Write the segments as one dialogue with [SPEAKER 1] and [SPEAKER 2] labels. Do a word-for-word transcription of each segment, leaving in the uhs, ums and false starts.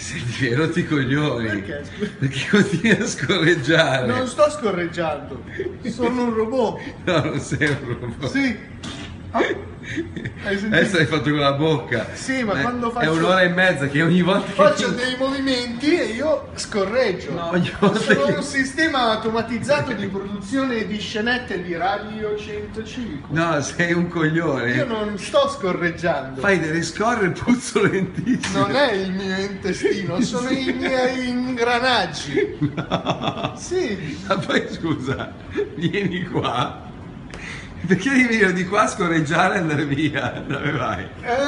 [SPEAKER 1] Senti, rotti i coglioni.
[SPEAKER 2] Perché?
[SPEAKER 1] Perché continui a scorreggiare.
[SPEAKER 2] Non sto scorreggiando, sono un robot.
[SPEAKER 1] No, non sei un robot.
[SPEAKER 2] Sì. Ah, hai sentito?
[SPEAKER 1] Adesso hai fatto con la bocca.
[SPEAKER 2] Sì, ma
[SPEAKER 1] Eh,
[SPEAKER 2] quando faccio...
[SPEAKER 1] È un'ora e mezza che ogni volta che...
[SPEAKER 2] Faccio dei movimenti e io scorreggio.
[SPEAKER 1] No, ogni volta
[SPEAKER 2] Sono
[SPEAKER 1] che-
[SPEAKER 2] un sistema automatizzato di produzione di scenette di Radio centocinque.
[SPEAKER 1] No, sei un coglione.
[SPEAKER 2] Io non sto scorreggiando.
[SPEAKER 1] Fai delle scorre puzzolentissime.
[SPEAKER 2] Non è il mio intestino, sono i miei ingranaggi.
[SPEAKER 1] No.
[SPEAKER 2] Sì.
[SPEAKER 1] Ma poi scusa, vieni qua. Perché devi venire di qua a scorreggiare e andare via? Dove vai?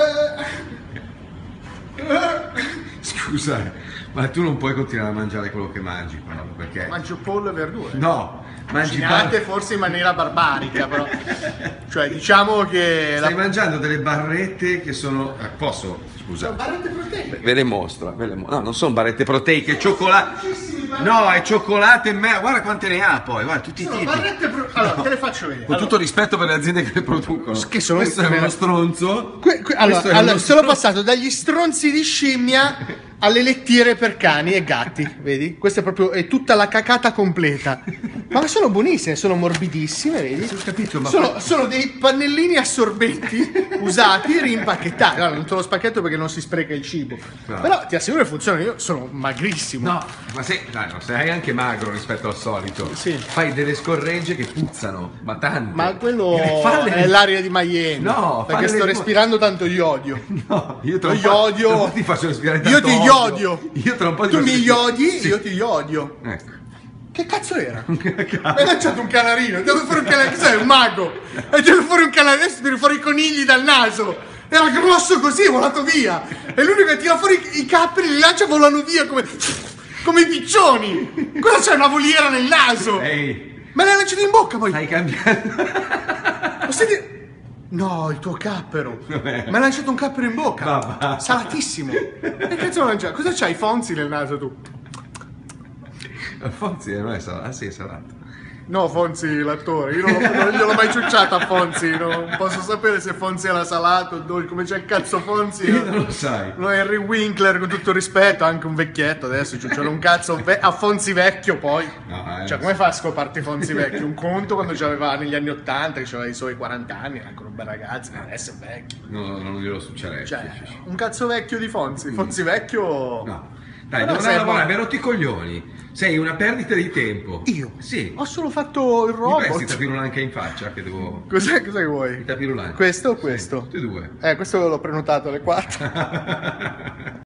[SPEAKER 2] Eh, eh,
[SPEAKER 1] Scusa, ma tu non puoi continuare a mangiare quello che mangi, però, perché...
[SPEAKER 2] Mangio pollo e verdure.
[SPEAKER 1] No, mangi
[SPEAKER 2] Cucinate
[SPEAKER 1] pan-
[SPEAKER 2] forse in maniera barbarica, però. Cioè, diciamo che
[SPEAKER 1] Stai
[SPEAKER 2] la
[SPEAKER 1] mangiando delle barrette che sono... eh, posso? Scusa.
[SPEAKER 2] Sono barrette proteiche.
[SPEAKER 1] Ve le mostro, ve le mo- no, non sono barrette proteiche, cioccolato. No, è cioccolato e me. Guarda quante ne ha poi, guarda tutti i
[SPEAKER 2] Sono
[SPEAKER 1] tipi.
[SPEAKER 2] barrette pro... Allora, te le faccio vedere.
[SPEAKER 1] Con
[SPEAKER 2] Allora,
[SPEAKER 1] tutto rispetto per le aziende che le producono.
[SPEAKER 2] Che sono-
[SPEAKER 1] Questo è uno stronzo.
[SPEAKER 2] que- que- allora,
[SPEAKER 1] Questo è
[SPEAKER 2] allora,
[SPEAKER 1] uno
[SPEAKER 2] sono
[SPEAKER 1] stronzo.
[SPEAKER 2] passato dagli stronzi di scimmia alle lettiere per cani e gatti, vedi? Questa è proprio è tutta la cacata completa. Ma sono buonissime, sono morbidissime, vedi?
[SPEAKER 1] Ho capito, ma
[SPEAKER 2] Sono, sono dei pannellini assorbenti usati, rimpacchettati. Allora, non te lo spacchetto perché non si spreca il cibo.
[SPEAKER 1] No.
[SPEAKER 2] Però ti assicuro che funziona, io sono magrissimo.
[SPEAKER 1] No, ma sei, dai, no, sei anche magro rispetto al solito.
[SPEAKER 2] Sì.
[SPEAKER 1] Fai delle scorregge che puzzano, ma tanto.
[SPEAKER 2] Ma quello
[SPEAKER 1] Falle-
[SPEAKER 2] è l'aria di Miami.
[SPEAKER 1] No,
[SPEAKER 2] perché
[SPEAKER 1] falle-
[SPEAKER 2] sto respirando tanto iodio.
[SPEAKER 1] No, io te
[SPEAKER 2] Lo
[SPEAKER 1] lo fa-
[SPEAKER 2] iodio.
[SPEAKER 1] tra un po' ti faccio respirare
[SPEAKER 2] Io
[SPEAKER 1] tanto
[SPEAKER 2] ti
[SPEAKER 1] odio.
[SPEAKER 2] iodio.
[SPEAKER 1] Io tra un po' ti
[SPEAKER 2] Tu
[SPEAKER 1] faccio
[SPEAKER 2] mi
[SPEAKER 1] respirare-
[SPEAKER 2] iodi,
[SPEAKER 1] Sì.
[SPEAKER 2] io ti iodio.
[SPEAKER 1] Ecco.
[SPEAKER 2] Che cazzo era? Mi hai lanciato un canarino, hai tirato fuori un canarino, sei un mago! Hai tirato fuori un canarino, adesso tiri fuori i conigli dal naso! Era grosso così, è volato via! E l'unico che tira fuori i capperi, li lancia e volano via come... come i piccioni! Cosa c'è, una voliera nel naso?
[SPEAKER 1] Ehi,
[SPEAKER 2] Me l'hai lanciato in bocca poi!
[SPEAKER 1] stai cambiando.
[SPEAKER 2] Lo senti- No, il tuo cappero!
[SPEAKER 1] Vabbè.
[SPEAKER 2] Mi hai lanciato un cappero in bocca!
[SPEAKER 1] Ma va.
[SPEAKER 2] Salatissimo! Che cazzo l'ho lanciato? Cosa c'hai, Fonzi, nel naso tu?
[SPEAKER 1] Fonzi non è salato. Ah sì, è salato.
[SPEAKER 2] No, Fonzi, l'attore, io non, l'ho- non gliel'ho mai ciucciata a Fonzi, non posso sapere se Fonzi era salato o dolce, come c'è il cazzo Fonzi.
[SPEAKER 1] Io non lo sai.
[SPEAKER 2] No, Henry Winkler, con tutto il rispetto, anche un vecchietto adesso, ciucciano un cazzo ve- a Fonzi vecchio poi.
[SPEAKER 1] No, eh,
[SPEAKER 2] Cioè, come fa a scoparti Fonzi vecchio? Un conto quando c'aveva negli anni ottanta, che aveva i suoi quaranta anni, era ancora un bel ragazzo, ma adesso è vecchio.
[SPEAKER 1] No, no, non glielo succederebbe.
[SPEAKER 2] Cioè, un cazzo vecchio di Fonzi, Fonzi vecchio...
[SPEAKER 1] No. Dai,
[SPEAKER 2] Però
[SPEAKER 1] devo
[SPEAKER 2] sei
[SPEAKER 1] andare a lavorare,
[SPEAKER 2] buono.
[SPEAKER 1] mi hai rotto i coglioni. Sei una perdita di tempo.
[SPEAKER 2] Io?
[SPEAKER 1] Sì.
[SPEAKER 2] Ho solo fatto il
[SPEAKER 1] Mi presti
[SPEAKER 2] robot.
[SPEAKER 1] il tapirulano anche in faccia che devo...
[SPEAKER 2] Cos'è, cos'è che vuoi?
[SPEAKER 1] Il tapirulano.
[SPEAKER 2] Questo o questo?
[SPEAKER 1] Tutti e due.
[SPEAKER 2] Eh, questo l'ho prenotato alle quattro.